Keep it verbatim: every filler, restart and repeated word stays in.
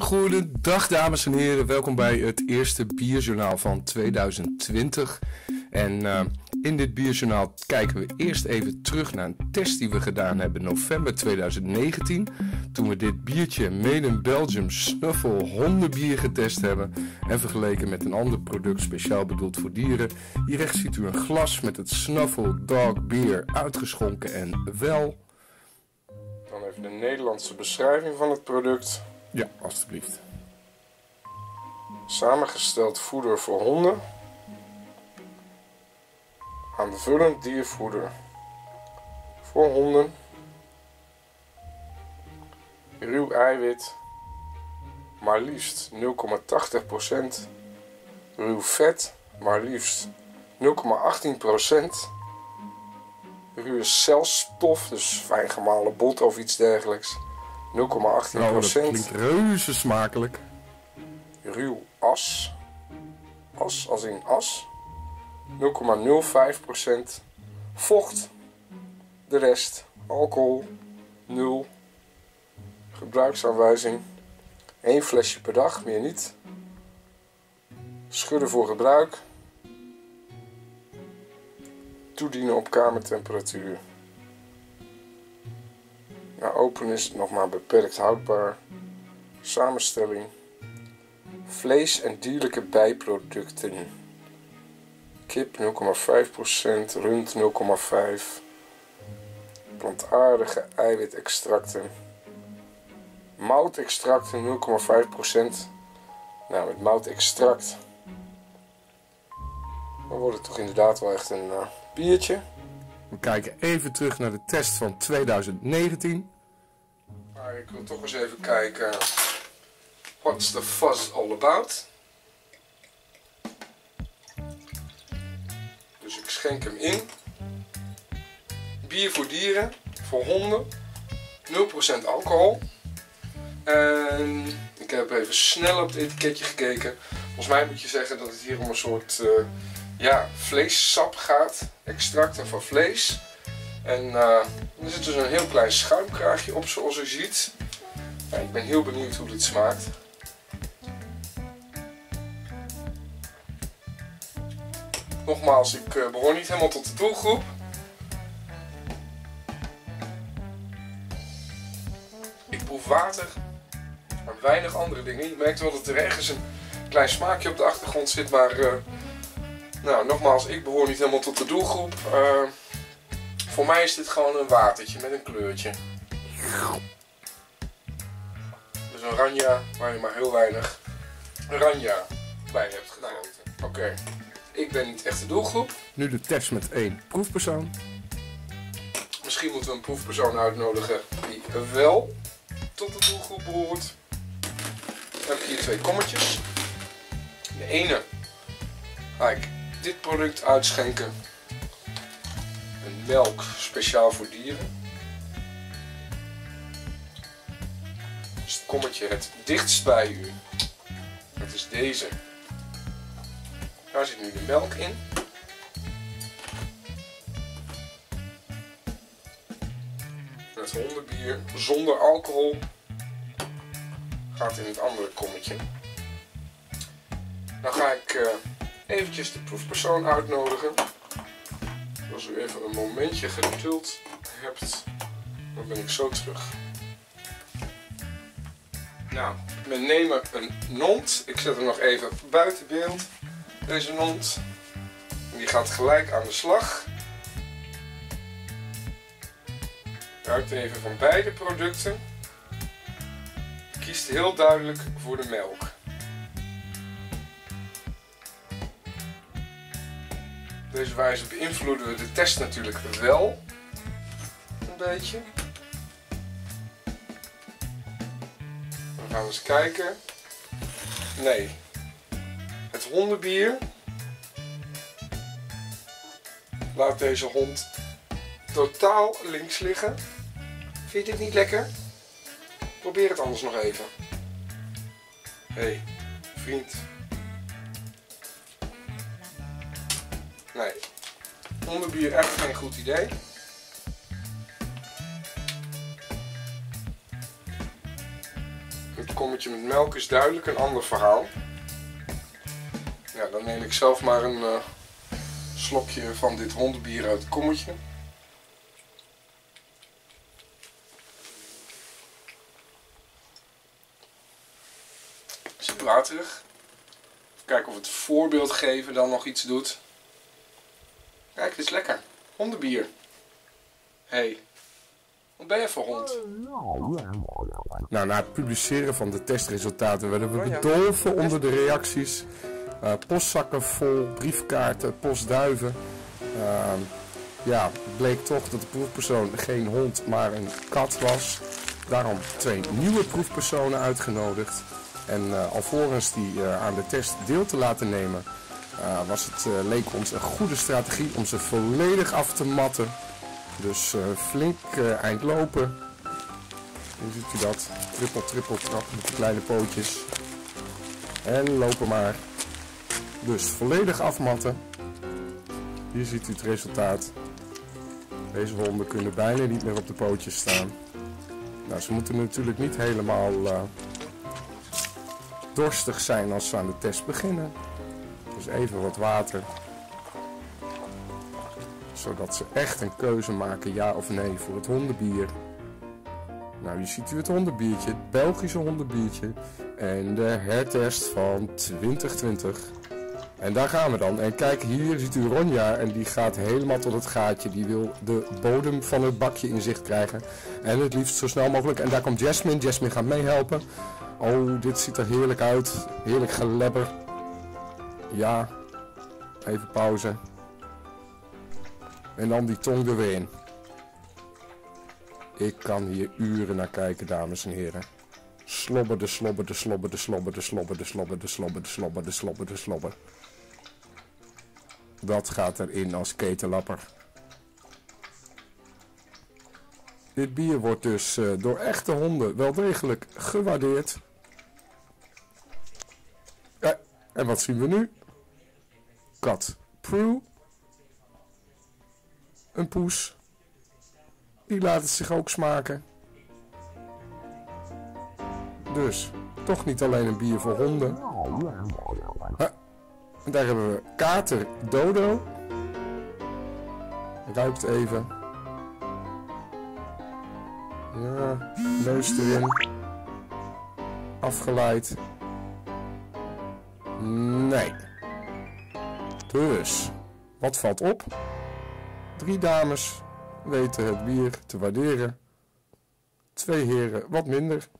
Goedendag dames en heren, welkom bij het eerste bierjournaal van tweeduizend twintig. En uh, in dit bierjournaal kijken we eerst even terug naar een test die we gedaan hebben in november tweeduizend negentien. Toen we dit biertje Made in Belgium Snuffel hondenbier getest hebben en vergeleken met een ander product speciaal bedoeld voor dieren. Hier rechts ziet u een glas met het Snuffle Dog Beer uitgeschonken en wel. Dan even de Nederlandse beschrijving van het product. Ja, alstublieft. Samengesteld voeder voor honden. Aanvullend diervoeder voor honden. Ruw eiwit, maar liefst nul komma tachtig procent. Ruw vet, maar liefst nul komma achttien procent. Ruwe celstof, dus fijn gemalen bot of iets dergelijks. nul komma achttien procent. Nou, dat klinkt reuze smakelijk. Ruw as. As als in as. nul komma nul vijf procent. Vocht. De rest. Alcohol. nul. Gebruiksaanwijzing. één flesje per dag, meer niet. Schudden voor gebruik. Toedienen op kamertemperatuur. Na open is het nog maar beperkt houdbaar. Samenstelling. Vlees en dierlijke bijproducten. Kip nul komma vijf procent, rund nul komma vijf procent. Plantaardige eiwitextracten. Moutextracten nul komma vijf procent. Nou, met moutextract dan wordt het toch inderdaad wel echt een uh, biertje. We kijken even terug naar de test van tweeduizend negentien. Maar ik wil toch eens even kijken. What's the fuzz all about? Dus ik schenk hem in. Bier voor dieren, voor honden. nul procent alcohol. En ik heb even snel op het etiketje gekeken. Volgens mij moet je zeggen dat het hier om een soort uh, ja, vleessap gaat. Extracten van vlees. En uh, er zit dus een heel klein schuimkraagje op, zoals u ziet. Ja, ik ben heel benieuwd hoe dit smaakt. Nogmaals, ik uh, behoor niet helemaal tot de doelgroep. Ik proef water en weinig andere dingen. Je merkt wel dat er ergens een klein smaakje op de achtergrond zit, maar uh, nou, nogmaals, ik behoor niet helemaal tot de doelgroep. Uh, voor mij is dit gewoon een watertje met een kleurtje. Dus een ranja waar je maar heel weinig ranja bij hebt genoten. Oké. Okay. Ik ben niet echt de doelgroep. Nu de test met één proefpersoon. Misschien moeten we een proefpersoon uitnodigen die wel tot de doelgroep behoort. Dan heb ik hier twee kommetjes. De ene ga ik dit product uitschenken. Een melk speciaal voor dieren. Dus het kommetje het dichtst bij u. Dat is deze. Daar zit nu de melk in. Het hondenbier zonder alcohol gaat in het andere kommetje. Dan ga ik uh, eventjes de proefpersoon uitnodigen. Als u even een momentje geduld hebt, dan ben ik zo terug. Nou, we nemen een nont. Ik zet hem nog even buiten beeld. Deze nont. Die gaat gelijk aan de slag. Ruikt even van beide producten. Kiest heel duidelijk voor de melk. Op deze wijze beïnvloeden we de test natuurlijk wel een beetje. We gaan eens kijken. Nee. Het hondenbier laat deze hond totaal links liggen. Vind je dit niet lekker? Probeer het anders nog even. Hé, hey, vriend. Nee, hondenbier echt geen goed idee. Het kommetje met melk is duidelijk een ander verhaal. Ja, dan neem ik zelf maar een uh, slokje van dit hondenbier uit het kommetje. Is het waterig? Kijken of het voorbeeld geven dan nog iets doet. Kijk, het is lekker. Hondenbier. Hé, hey, wat ben je voor hond? Nou, na het publiceren van de testresultaten werden we bedolven onder de reacties. Uh, postzakken vol, briefkaarten, postduiven. Uh, ja, het bleek toch dat de proefpersoon geen hond, maar een kat was. Daarom twee nieuwe proefpersonen uitgenodigd. En uh, alvorens die uh, aan de test deel te laten nemen, uh, was het, uh, leek ons een goede strategie om ze volledig af te matten. Dus uh, flink uh, eind lopen. Hier ziet u dat. Trippel, trippel, trap met de kleine pootjes. En lopen maar. Dus volledig afmatten. Hier ziet u het resultaat. Deze honden kunnen bijna niet meer op de pootjes staan. Nou, ze moeten natuurlijk niet helemaal uh, dorstig zijn als ze aan de test beginnen. Dus even wat water. Zodat ze echt een keuze maken, ja of nee, voor het hondenbier. Nou, hier ziet u het hondenbiertje, het Belgische hondenbiertje. En de hertest van twintig twintig. En daar gaan we dan. En kijk, hier ziet u Ronja en die gaat helemaal tot het gaatje. Die wil de bodem van het bakje in zicht krijgen. En het liefst zo snel mogelijk. En daar komt Jasmine. Jasmine gaat meehelpen. Oh, dit ziet er heerlijk uit. Heerlijk gelebber. Ja. Even pauze. En dan die tong er weer in. Ik kan hier uren naar kijken, dames en heren. Slobber de slobber de slobber de slobber de slobber de slobber de slobber de slobber de slobber de slobber. Dat gaat erin als ketenlapper. Dit bier wordt dus uh, door echte honden wel degelijk gewaardeerd. Ja, en wat zien we nu? Kat Prue. Een poes. Die laat het zich ook smaken. Dus, toch niet alleen een bier voor honden. Huh. En daar hebben we kater Dodo. Ruikt even. Ja, neus erin. Afgeleid. Nee. Dus, wat valt op? Drie dames weten het bier te waarderen. Twee heren wat minder.